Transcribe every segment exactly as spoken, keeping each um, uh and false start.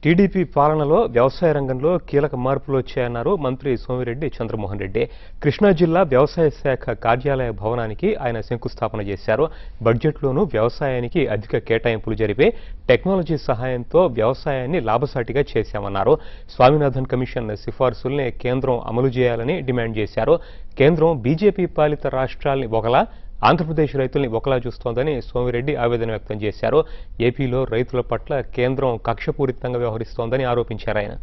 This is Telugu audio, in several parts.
టీడీపీ పాలనలో వ్యవసాయ రంగంలో కీలక మార్పులు వచ్చాయన్నారు మంత్రి సోమిరెడ్డి చంద్రమోహన్ రెడ్డి. కృష్ణా జిల్లా వ్యవసాయ శాఖ కార్యాలయ భవనానికి ఆయన శంకుస్థాపన చేశారు. బడ్జెట్లోనూ వ్యవసాయానికి అధిక కేటాయింపులు జరిపి టెక్నాలజీ సహాయంతో వ్యవసాయాన్ని లాభసాటిగా చేశామన్నారు. స్వామినాథన్ కమిషన్ సిఫార్సుల్ని కేంద్రం అమలు చేయాలని డిమాండ్ చేశారు. కేంద్రం బీజేపీ పాలిత రాష్ట్రాల్ని ఒకలా, ఆంధ్రప్రదేశ్ రైతుల్ని ఒకలా చూస్తోందని సోమిరెడ్డి ఆవేదన వ్యక్తం చేశారు. ఏపీలో రైతుల పట్ల కేంద్రం కక్షపూరితంగా వ్యవహరిస్తోందని ఆరోపించారు ఆయన.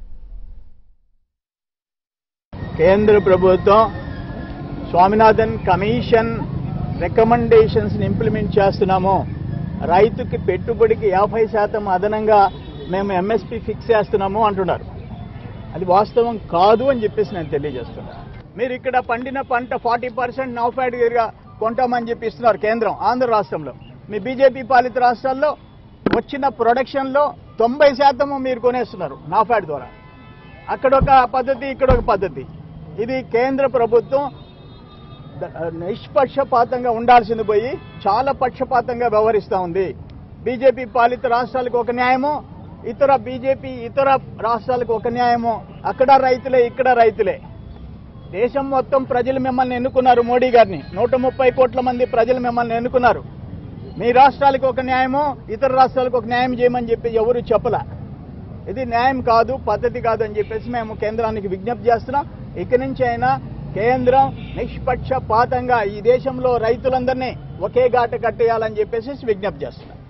కేంద్ర ప్రభుత్వం స్వామినాథన్ కమిషన్ రికమెండేషన్స్ ని ఇంప్లిమెంట్ చేస్తున్నాము. రైతుకి పెట్టుబడికి యాభై శాతం అదనంగా మేము ఎంఎస్పీ ఫిక్స్ చేస్తున్నాము అంటున్నారు. అది వాస్తవం కాదు అని చెప్పేసి నేను తెలియజేస్తున్నాను. మీరు ఇక్కడ పండిన పంట ఫార్టీ పర్సెంట్ నౌఫాడ్ గా కొంటామని చెప్పి ఇస్తున్నారు కేంద్రం. ఆంధ్ర రాష్ట్రంలో మీ బీజేపీ పాలిత రాష్ట్రాల్లో వచ్చిన ప్రొడక్షన్లో తొంభై శాతము మీరు కొనేస్తున్నారు నాఫాడ్ ద్వారా. అక్కడొక పద్ధతి, ఇక్కడొక పద్ధతి. ఇది కేంద్ర ప్రభుత్వం నిష్పక్షపాతంగా ఉండాల్సింది పోయి చాలా పక్షపాతంగా వ్యవహరిస్తూ ఉంది. బీజేపీ పాలిత రాష్ట్రాలకు ఒక న్యాయము, ఇతర బీజేపీ ఇతర రాష్ట్రాలకు ఒక న్యాయము. అక్కడ రైతులే, ఇక్కడ రైతులే. దేశం మొత్తం ప్రజలు మిమ్మల్ని ఎన్నుకున్నారు. మోడీ గారిని నూట ముప్పై కోట్ల మంది ప్రజలు మిమ్మల్ని ఎన్నుకున్నారు. మీ రాష్ట్రాలకు ఒక న్యాయమో, ఇతర రాష్ట్రాలకు ఒక న్యాయం చేయమని చెప్పి ఎవరు చెప్పలా. ఇది న్యాయం కాదు, పద్ధతి కాదు అని చెప్పేసి మేము కేంద్రానికి విజ్ఞప్తి చేస్తున్నాం. ఇక నుంచి అయినా కేంద్రం నిష్పక్షపాతంగా ఈ దేశంలో రైతులందరినీ ఒకే ఘాట కట్టేయాలని చెప్పేసి విజ్ఞప్తి చేస్తున్నాం.